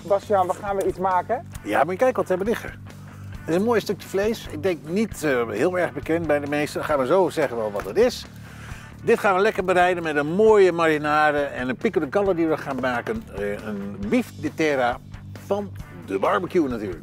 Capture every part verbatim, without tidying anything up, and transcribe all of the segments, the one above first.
Bastiaan, we gaan weer iets maken. Ja, maar kijk wat we hebben liggen. Het is een mooi stukje vlees. Ik denk niet uh, heel erg bekend bij de meesten. Dan gaan we zo zeggen wel wat het is. Dit gaan we lekker bereiden met een mooie marinade en een pico de gallo die we gaan maken. Uh, een beef de terra van de barbecue natuurlijk.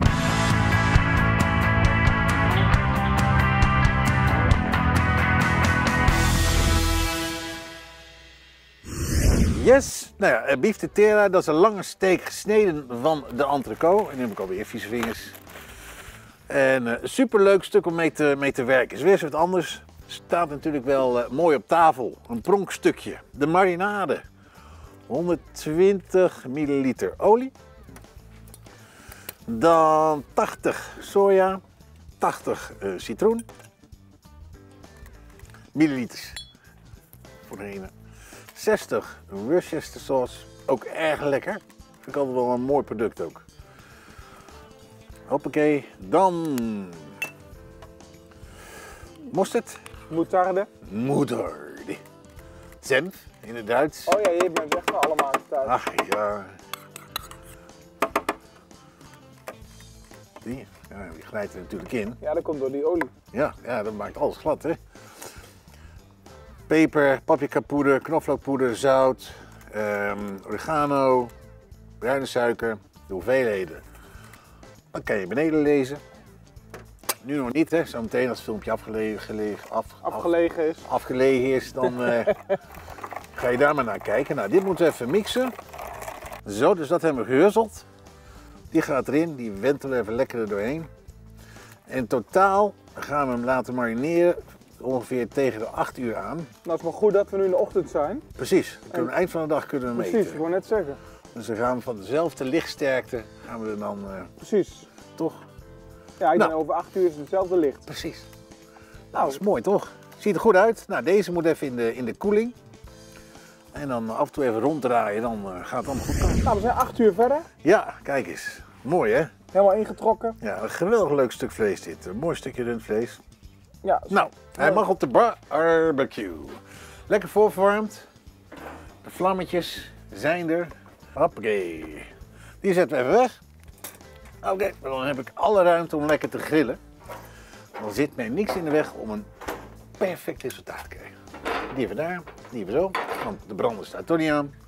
Yes, nou ja, beef de terra, dat is een lange steek gesneden van de entrecote. En nu heb ik alweer vieze vingers. En een uh, superleuk stuk om mee te, mee te werken. Is weer eens wat anders. Staat natuurlijk wel uh, mooi op tafel. Een pronkstukje. De marinade. honderdtwintig milliliter olie. Dan tachtig soja. tachtig uh, citroen. Milliliters. Voor de ene. zestig Worcester sauce. Ook erg lekker. Vind ik altijd wel een mooi product ook. Hoppakee. Dan mosterd. Moutarde. Moutarde. Senf in het Duits. Oh ja, je hebt me echt wel allemaal thuis. Ach ja. Die, ja, die glijdt er natuurlijk in. Ja, dat komt door die olie. Ja, ja, dat maakt alles glad, hè. Peper, paprikapoeder, knoflookpoeder, zout, um, oregano, bruine suiker, de hoeveelheden. Dat kan je beneden lezen. Nu nog niet, hè. Zometeen als het filmpje afgelegen, gelegen, af, afgelegen is, afgelegen is dan uh, ga je daar maar naar kijken. Nou, dit moeten we even mixen. Zo, dus dat hebben we gehuzzeld. Die gaat erin, die wentelen we even lekker er doorheen. En in totaal gaan we hem laten marineren. Ongeveer tegen de acht uur aan. Nou, het is maar goed dat we nu in de ochtend zijn. Precies, dan kunnen we, eind van de dag kunnen we Precies, meten. ik wou net zeggen. Dus we gaan van dezelfde lichtsterkte gaan we er dan, uh, Precies. toch? Ja, ik nou. ben over acht uur is hetzelfde licht. Precies. Nou, dat is mooi toch? Ziet er goed uit. Nou, deze moet even in de, in de koeling. En dan af en toe even ronddraaien, dan uh, gaat het allemaal goed komen. Nou, we zijn acht uur verder. Ja, kijk eens. Mooi hè? Helemaal ingetrokken. Ja, een geweldig leuk stuk vlees dit. Een mooi stukje rundvlees. Ja, nou, hij mag op de barbecue. Lekker voorverwarmd. De vlammetjes zijn er. Hoppakee. Die zetten we even weg. Oké, okay, dan heb ik alle ruimte om lekker te grillen. Dan zit mij niks in de weg om een perfect resultaat te krijgen. Die even daar, die even zo. Want de brander staat toch niet aan.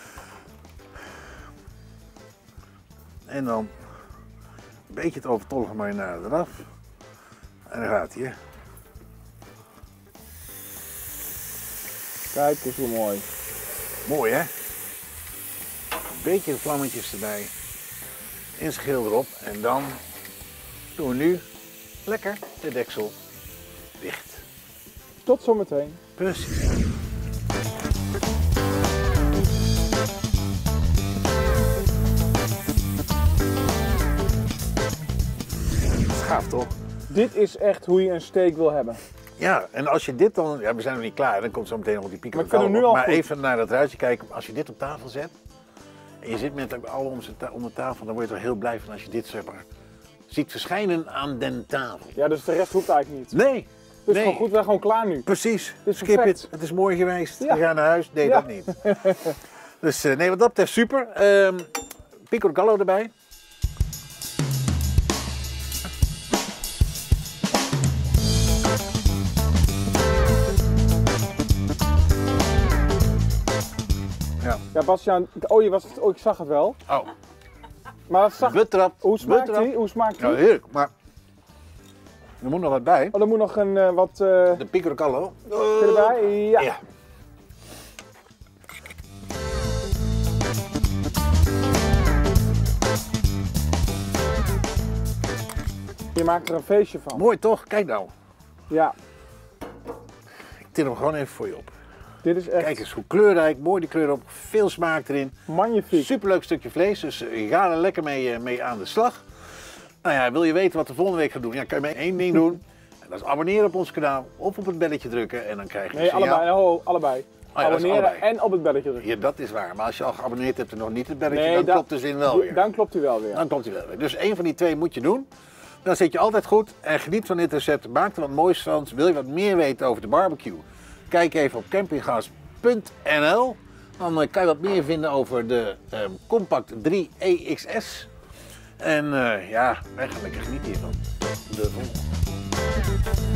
En dan een beetje het overtollige marinade eraf. En dan gaat hij. Kijk eens hoe mooi. Mooi hè? Een beetje de vlammetjes erbij. In schil erop. En dan doen we nu lekker de deksel dicht. Tot zometeen. Precies. Gaaf toch? Dit is echt hoe je een steak wil hebben. Ja, en als je dit dan, ja we zijn nog niet klaar, dan komt zo meteen nog die pico de gallo. Maar, maar goed. even naar dat ruitje kijken, als je dit op tafel zet en je zit met alle om, om de tafel, dan word je er heel blij van als je dit zeg maar ziet verschijnen aan den tafel. Ja, dus de rest hoeft eigenlijk niet. Nee. Het is nee. gewoon goed, we zijn gewoon klaar nu. Precies, is skip perfect. it, het is mooi geweest, Ja. we gaan naar huis, nee Ja. dat niet. Dus uh, nee, wat dat betreft super. Um, pico de gallo erbij. Ja. Ja, Bastiaan, oh, je was, oh, ik zag het wel. Oh, Maar dat zag... betrapt. Hoe smaakt betrapt. die? Hoe smaakt die? Ja, heerlijk, maar er moet nog wat bij. Oh, er moet nog een uh, wat... Uh... De pico de gallo. erbij? Ja. Ja. Je maakt er een feestje van. Mooi toch? Kijk nou. Ja, Ik til hem gewoon even voor je op. dit is echt Kijk eens hoe kleurrijk, mooi die kleur op, veel smaak erin. magnifiek. Superleuk stukje vlees, dus uh, ga er lekker mee, uh, mee aan de slag. Nou ja, wil je weten wat we volgende week gaan doen? Ja, kan je maar één ding doen. En dat is abonneren op ons kanaal of op het belletje drukken en dan krijg je een Nee, signaal. allebei. Oh, allebei. ja, dat is Abonneren allebei. en op het belletje drukken. Ja, dat is waar. Maar als je al geabonneerd hebt en nog niet het belletje, Nee, dan dat- klopt de zin wel weer. Dan klopt hij wel weer. Dan klopt hij wel weer. Dus één van die twee moet je doen. Dan zit je altijd goed en geniet van dit recept. Maak er wat moois van. Wil je wat meer weten over de barbecue? Kijk even op campinggas punt n l. Dan uh, kan je wat meer vinden over de uh, Compact drie E X S. En uh, ja, wij gaan lekker genieten hiervan. De volgende.